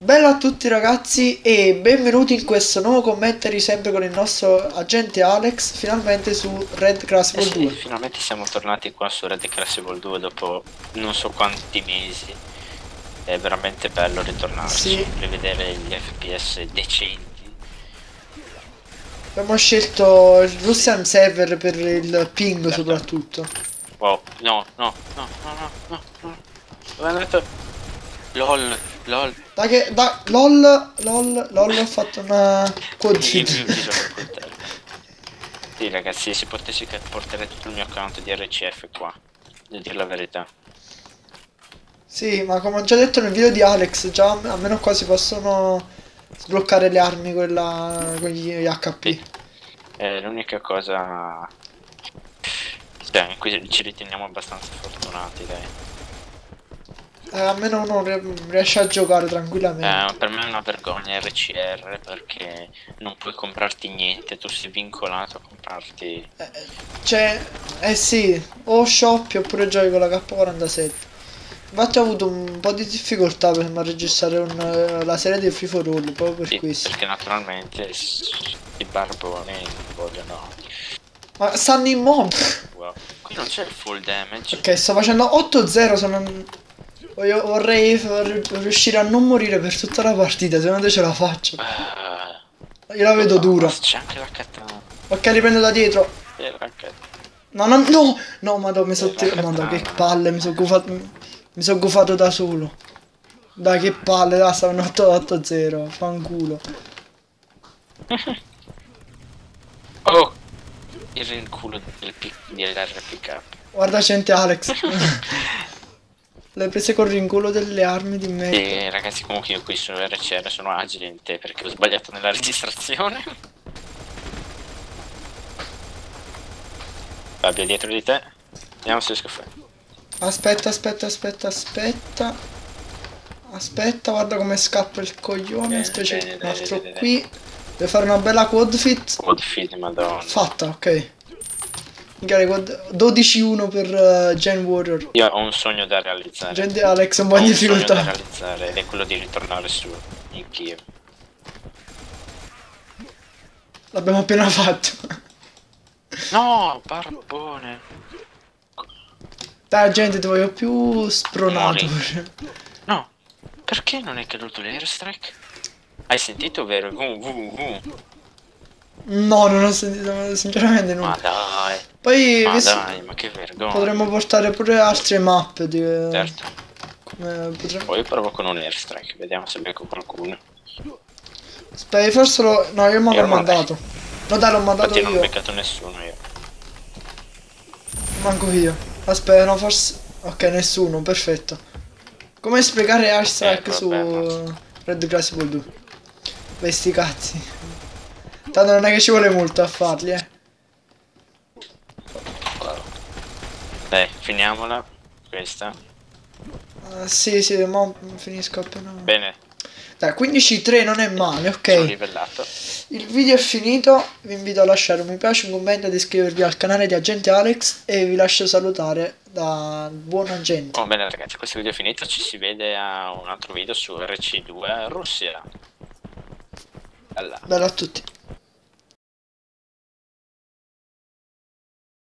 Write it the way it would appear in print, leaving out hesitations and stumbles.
Bella a tutti ragazzi e benvenuti in questo nuovo commentary sempre con il nostro agente Alex, finalmente su Red Crucible Sì, 2. finalmente siamo tornati qua su Red Crucible 2 dopo non so quanti mesi. È veramente bello ritornarci, Sì, rivedere gli FPS decenti. abbiamo scelto il Russian server per il ping Certo. soprattutto. Wow, no. Dove è andato? LOL. LOL, ho fatto una quad Io feed. mi ucciso per coltello. Sì ragazzi, se potessi portare tutto il mio account di RCF qua, devo dire la verità. Sì, ma come ho già detto nel video di Alex, già almeno qua si possono sbloccare le armi con gli HP. Sì. L'unica cosa... Cioè, in cui ci riteniamo abbastanza fortunati, dai. Almeno uno riesce a giocare tranquillamente. Per me è una vergogna RCR perché non puoi comprarti niente, tu sei vincolato a comprarti... Cioè, eh sì, o shoppi oppure giochi con la K47. Infatti ho avuto un po' di difficoltà per registrare la serie di Free for All, proprio per Sì, questo. perché naturalmente i barboni vogliono... Ma stanno in mob! Wow. Qui non c'è il full damage. Ok, sto facendo 8-0, vorrei riuscire a non morire per tutta la partita, se no te ce la faccio. Io la vedo dura. C'è anche la katana. Ok, riprendo da dietro. La katana. No, madonna, mi sono madonna, che palle, mi sono gufato da solo. Dai, che palle, dai, stavano 8-0, fanculo. Oh! Il culo dell'RPK. Guarda, gente Alex. L'hai prese col rinculo delle armi di me. E ragazzi, comunque io qui su RCR sono agile in te perché ho sbagliato nella registrazione. Fabio, dietro di te. Vediamo se riesco a fare. Aspetta, guarda come scappa il coglione. Bene, Specie bene, un altro bene. qui. Devo fare una bella quad fit. Quad feed, madonna. Fatta, ok. Magari 12-1 per Gen Warrior. Io ho un sogno da realizzare. Gente Alex è un po' Ho in un sogno da difficoltà. realizzare ed è quello di ritornare su in Kiev. L'abbiamo appena fatto. No, barbone. Dai, gente, ti voglio più spronato. No, perché non è caduto l'airstrike? Hai sentito, vero? No, non ho sentito, sinceramente no. Ma dai. Poi, Ma dai, ma che vergogna. potremmo portare pure altre mappe. Certo. Potremmo... Poi provo con un airstrike, vediamo se becco qualcuno. Aspetta, forse lo... No, io me l'ho mandato. No dai, l'ho mandato Infatti non ho io. beccato nessuno io. Manco io. Aspetta, no, forse... Ok, nessuno, perfetto. Come spiegare airstrike su Red Crucible 2? Beh, sti cazzi. Tanto non è che ci vuole molto a farli, Dai, finiamola. Questa. Sì, ma finisco appena. Bene. Dai, 15-3 non è male, ok. Sono livellato. Il video è finito, vi invito a lasciare un mi piace, un commento ed iscrivervi al canale di Agente Alex e vi lascio salutare dal buon agente. Oh, bene ragazzi, questo video è finito, ci si vede a un altro video su RC2 Russia. Bella. Bello a tutti.